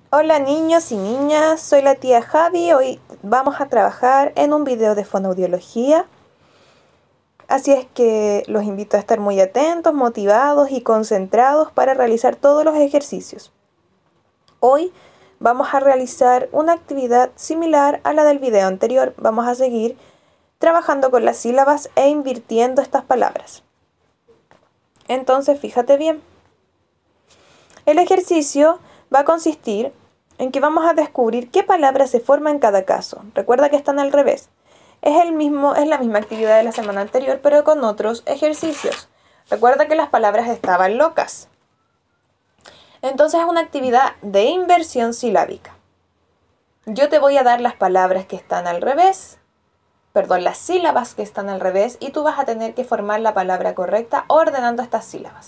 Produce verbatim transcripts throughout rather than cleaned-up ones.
Hola niños y niñas, soy la tía Javi. Hoy vamos a trabajar en un video de fonoaudiología. Así es que los invito a estar muy atentos, motivados y concentrados para realizar todos los ejercicios. Hoy vamos a realizar una actividad similar a la del video anterior. Vamos a seguir trabajando con las sílabas e invirtiendo estas palabras. Entonces, fíjate bien. El ejercicio va a consistir en que vamos a descubrir qué palabra se forma en cada caso. Recuerda que están al revés. Es, el mismo, es la misma actividad de la semana anterior, pero con otros ejercicios. Recuerda que las palabras estaban locas. Entonces es una actividad de inversión silábica. Yo te voy a dar las palabras que están al revés, perdón, las sílabas que están al revés, y tú vas a tener que formar la palabra correcta ordenando estas sílabas.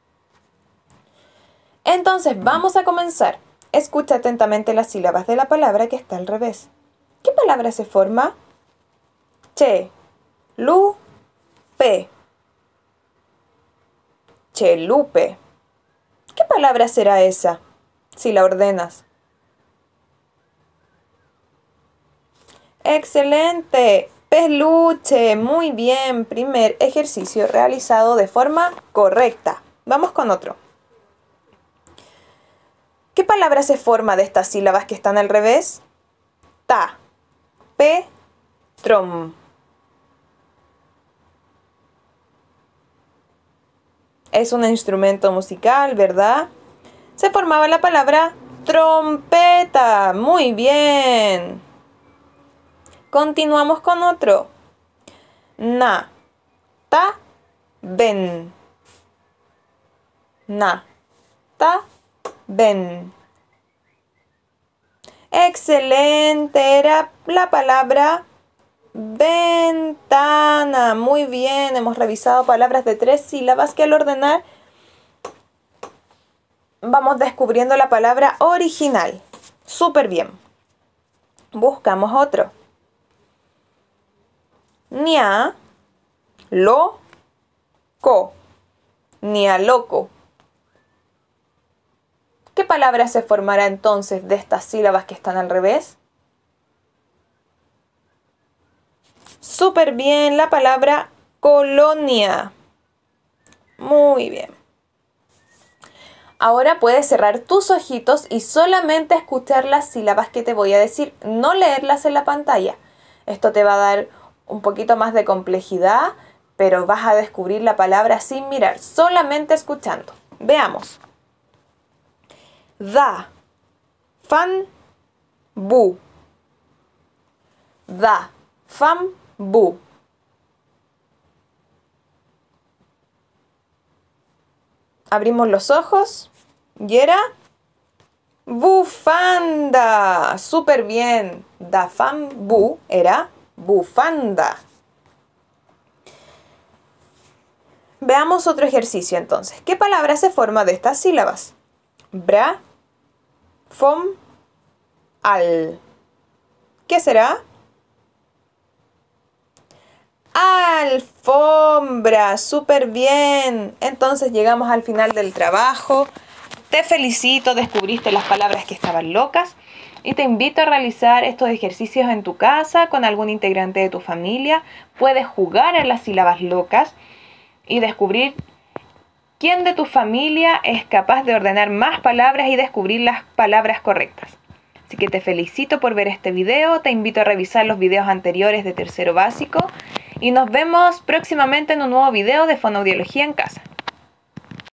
Entonces vamos a comenzar. Escucha atentamente las sílabas de la palabra que está al revés. ¿Qué palabra se forma? Che, lu, pe. Chelupe. ¿Qué palabra será esa si la ordenas? ¡Excelente! Peluche. Muy bien. Primer ejercicio realizado de forma correcta. Vamos con otro. ¿Qué palabra se forma de estas sílabas que están al revés? Ta, pe, trom. Es un instrumento musical, ¿verdad? Se formaba la palabra trompeta. Muy bien. Continuamos con otro. Na, ta, ben. Na, ta, ben. Excelente. Era la palabra ventana. Muy bien. Hemos revisado palabras de tres sílabas que al ordenar vamos descubriendo la palabra original. Súper bien. Buscamos otro. Nia, lo, co. Nia loco. ¿Qué palabra se formará entonces de estas sílabas que están al revés? Súper bien, la palabra colonia. Muy bien. Ahora puedes cerrar tus ojitos y solamente escuchar las sílabas que te voy a decir, no leerlas en la pantalla. Esto te va a dar un poquito más de complejidad, pero vas a descubrir la palabra sin mirar, solamente escuchando. Veamos. Da, fan, bu. Da, fan, bu. Abrimos los ojos y era bufanda. Súper bien. Da, fan, bu era bufanda. Veamos otro ejercicio entonces. ¿Qué palabra se forma de estas sílabas? Bra, fom, al. ¿Qué será? Alfombra. Súper bien. Entonces llegamos al final del trabajo. Te felicito, descubriste las palabras que estaban locas. Y te invito a realizar estos ejercicios en tu casa con algún integrante de tu familia. Puedes jugar a las sílabas locas y descubrir quién de tu familia es capaz de ordenar más palabras y descubrir las palabras correctas. Así que te felicito por ver este video. Te invito a revisar los videos anteriores de tercero básico. Y nos vemos próximamente en un nuevo video de fonoaudiología en casa.